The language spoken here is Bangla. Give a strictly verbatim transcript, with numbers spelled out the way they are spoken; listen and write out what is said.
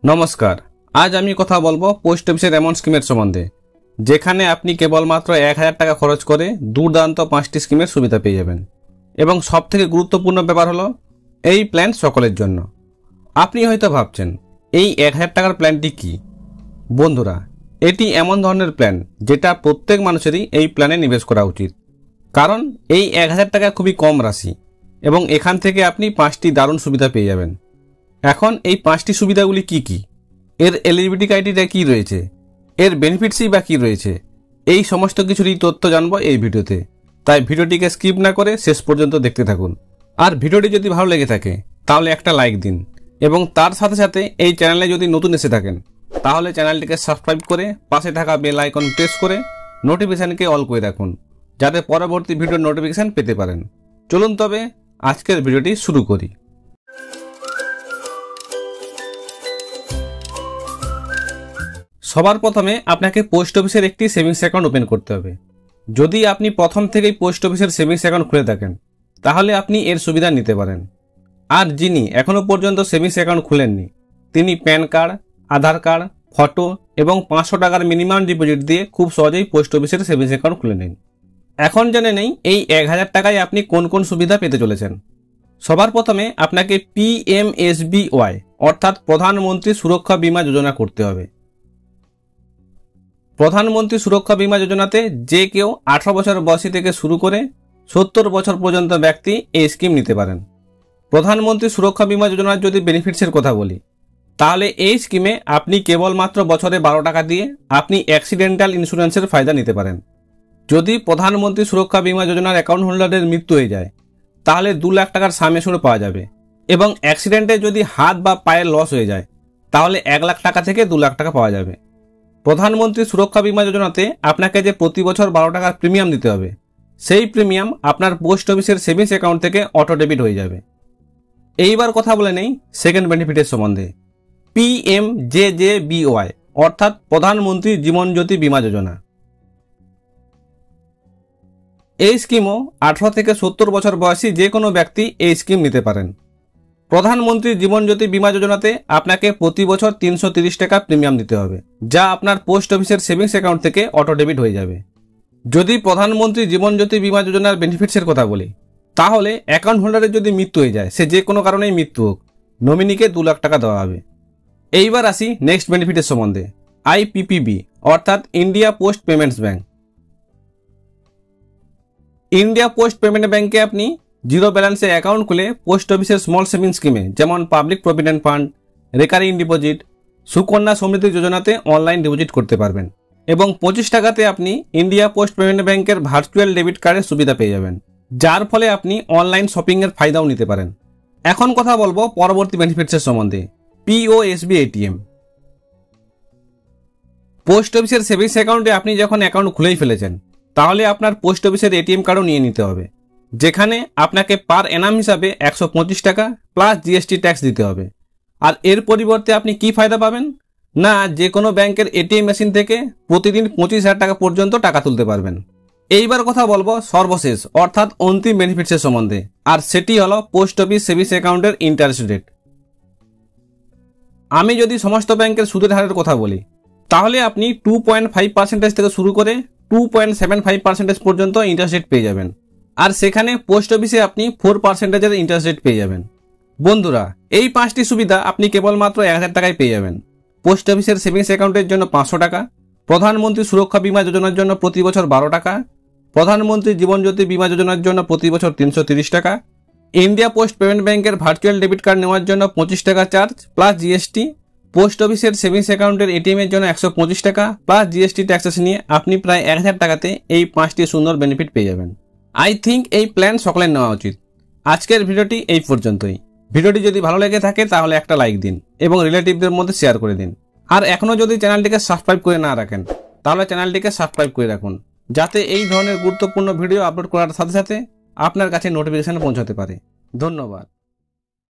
नमस्कार। आज आमी कथा बोलबो पोस्ट अफिसेर एमन स्कीमेर सम्बन्धे जेखाने आपनी केवलमात्र एक हज़ार टाका खरच करे दुर्दान्त पाँचटी स्कीमेर सुविधा पेये जाबेन एबं सबथेके गुरुत्वपूर्ण ब्यापार हलो एई प्लान सकलेर जन्य। आपनी हयतो भाबछेन एई एक हज़ार टाकार प्लानटी कि? बंधुरा एटी एमन धरनेर प्लान जेटा प्रत्येक मानुषेरई एई प्लाने निवेश करा उचित, कारण एई एक हज़ार टाका खुबই कम राशि एबं एखान थेके आपनी पाँचटी दारुण सुविधा पेये जाबेन। এখন এই পাঁচটি সুবিধাগুলি কি কি, এর এলিজিবিলিটি ক্রাইটেরিয়া কি রয়েছে, এর বেনিফিটসই বা কি রয়েছে, এই সমস্ত কিছুরই তথ্য জানবো এই ভিডিওতে। তাই ভিডিওটিকে স্কিপ না করে শেষ পর্যন্ত দেখতে থাকুন। আর ভিডিওটি যদি ভালো লেগে থাকে তাহলে একটা লাইক দিন এবং তার সাথে সাথে এই চ্যানেলে যদি নতুন এসে থাকেন তাহলে চ্যানেলটিকে সাবস্ক্রাইব করে পাশে থাকা বেল আইকন প্রেস করে নোটিফিকেশনকে অল করে রাখুন যাতে পরবর্তী ভিডিওর নোটিফিকেশন পেতে পারেন। চলুন তবে আজকের ভিডিওটি শুরু করি। সবার প্রথমে আপনাকে পোস্ট অফিসের একটি সেভিংস অ্যাকাউন্ট ওপেন করতে হবে। যদি আপনি প্রথম থেকেই পোস্ট অফিসের সেভিংস অ্যাকাউন্ট খুলে থাকেন তাহলে আপনি এর সুবিধা নিতে পারেন। আর যিনি এখনো পর্যন্ত সেভিংস অ্যাকাউন্ট খুলেননি তিনি PAN card, Aadhaar card, photo এবং পাঁচশো টাকার মিনিমাম ডিপোজিট দিয়ে খুব সহজেই পোস্ট অফিসের সেভিংস অ্যাকাউন্ট খুলে নিন। এখন জেনে নেই এই এক হাজার টাকায় আপনি কোন কোন সুবিধা পেতে চলেছেন। সবার প্রথমে আপনাকে P M S B Y অর্থাৎ প্রধানমন্ত্রী সুরক্ষা বীমা যোজনা করতে হবে। প্রধানমন্ত্রী সুরক্ষা বীমা যোজনাতে যে কেউ আঠারো বছর বয়সী থেকে শুরু করে সত্তর বছর পর্যন্ত ব্যক্তি এই স্কিম নিতে পারেন। প্রধানমন্ত্রী সুরক্ষা বীমা যোজনার যদি বেনিফিটসের কথা বলি তাহলে এই স্কিমে আপনি কেবলমাত্র বছরে বারো টাকা দিয়ে আপনি অ্যাক্সিডেন্টাল ইন্স্যুরেন্সের ফায়দা নিতে পারেন। যদি প্রধানমন্ত্রী সুরক্ষা বীমা যোজনার অ্যাকাউন্ট হোল্ডারের মৃত্যু হয়ে যায় তাহলে দু লাখ টাকার সাম এশিওর পাওয়া যাবে এবং অ্যাক্সিডেন্টে যদি হাত বা পায়ের লস হয়ে যায় তাহলে এক লাখ টাকা থেকে দু লাখ টাকা পাওয়া যাবে। প্রধানমন্ত্রী সুরক্ষা বীমা যোজনাতে আপনাকে যে প্রতি বছর বারো টাকার প্রিমিয়াম দিতে হবে সেই প্রিমিয়াম আপনার পোস্ট অফিসের সেভিংস অ্যাকাউন্ট থেকে অটো ডেবিট হয়ে যাবে। এইবার কথা বলে নেই সেকেন্ড বেনিফিটের সম্বন্ধে, P M J J B Y অর্থাৎ প্রধানমন্ত্রী জীবন জ্যোতি বীমা যোজনা। এই স্কিমও আঠারো থেকে সত্তর বছর বয়সী যে কোনো ব্যক্তি এই স্কিম নিতে পারেন। প্রধানমন্ত্রী জীবন জ্যোতি বীমা যোজনাতে আপনাকে প্রতি বছর তিনশো তিরিশ টাকা প্রিমিয়াম দিতে হবে যা আপনার পোস্ট অফিসের সেভিংস অ্যাকাউন্ট থেকে অটো ডেবিট হয়ে যাবে। যদি প্রধানমন্ত্রী জীবন জ্যোতি বীমা যোজনার বেনিফিটসের কথা বলি তাহলে অ্যাকাউন্ট হোল্ডারের যদি মৃত্যু হয়ে যায়, সে যে কোনো কারণেই মৃত্যু হোক, নমিনিকে দু লাখ টাকা দেওয়া হবে। এইবার আসি নেক্সট বেনিফিটের সম্বন্ধে, আই পি পি বি অর্থাৎ India post payments bank. India post payment ব্যাংকে আপনি জিরো ব্যালেন্সে অ্যাকাউন্ট খুলে পোস্ট অফিসের স্মল সেভিং স্কিমে যেমন public provident fund, recurring deposit, Sukanya Samriddhi যোজনাতে অনলাইন ডিপোজিট করতে পারবেন এবং পঁচিশ টাকাতে আপনি ইন্ডিয়া পোস্ট পেমেন্ট ব্যাংকের ভার্চুয়াল ডেবিট কার্ডের সুবিধা পেয়ে যাবেন যার ফলে আপনি অনলাইন শপিংয়ের ফায়দাও নিতে পারেন। এখন কথা বলবো পরবর্তী বেনিফিটসের সম্বন্ধে, P O S B ATM. Post অফিসের সেভিংস অ্যাকাউন্টে আপনি যখন অ্যাকাউন্ট খুলেই ফেলেছেন তাহলে আপনার পোস্ট অফিসের এটিএম কার্ডও নিয়ে নিতে হবে, যেখানে আপনাকে পার এনাম হিসাবে একশো পঁচিশ টাকা প্লাস জিএসটি ট্যাক্স দিতে হবে। আর এর পরিবর্তে আপনি কি ফায়দা পাবেন না, যে কোনো ব্যাংকের এটিএম মেশিন থেকে প্রতিদিন পঁচিশ হাজার টাকা পর্যন্ত টাকা তুলতে পারবেন। এইবার কথা বলবো সর্বশেষ অর্থাৎ অন্তিম বেনিফিটসের সম্বন্ধে, আর সেটি হলো পোস্ট অফিস সেভিংস অ্যাকাউন্টের ইন্টারেস্ট রেট। আমি যদি সমস্ত ব্যাংকের সুদের হারের কথা বলি তাহলে আপনি টু পয়েন্ট ফাইভ পার্সেন্টেজ থেকে শুরু করে two point seven five percentage পর্যন্ত ইন্টারেস্ট রেট পেয়ে যাবেন, আর সেখানে পোস্ট অফিসে আপনি ফোর পার্সেন্টেজের ইন্টারেস্ট রেট পেয়ে যাবেন। বন্ধুরা এই পাঁচটি সুবিধা আপনি কেবলমাত্র এক হাজার টাকায় পেয়ে যাবেন। পোস্ট অফিসের সেভিংস অ্যাকাউন্টের জন্য পাঁচশো টাকা, প্রধানমন্ত্রী সুরক্ষা বীমা যোজনার জন্য প্রতি বছর বারো টাকা, প্রধানমন্ত্রী জীবন জ্যোতি বীমা যোজনার জন্য প্রতি বছর তিনশো তিরিশ টাকা, ইন্ডিয়া পোস্ট পেমেন্ট ব্যাংকের ভার্চুয়াল ডেবিট কার্ড নেওয়ার জন্য পঁচিশ টাকা চার্জ প্লাস জিএসটি, পোস্ট অফিসের সেভিংস অ্যাকাউন্টের এটিএম এর জন্য একশো পঁচিশ টাকা প্লাস জিএসটি ট্যাক্সেস নিয়ে আপনি প্রায় এক হাজার টাকাতে এই পাঁচটি সুন্দর বেনিফিট পেয়ে যাবেন। আই থিঙ্ক এই প্ল্যান সকলের নেওয়া উচিত। আজকের ভিডিওটি এই পর্যন্তই। ভিডিওটি যদি ভালো লেগে থাকে তাহলে একটা লাইক দিন এবং রিলেটিভদের মধ্যে শেয়ার করে দিন। আর এখনও যদি চ্যানেলটিকে সাবস্ক্রাইব করে না রাখেন তাহলে চ্যানেলটিকে সাবস্ক্রাইব করে রাখুন যাতে এই ধরনের গুরুত্বপূর্ণ ভিডিও আপলোড করার সাথে সাথে আপনার কাছে নোটিফিকেশন পৌঁছাতে পারে। ধন্যবাদ।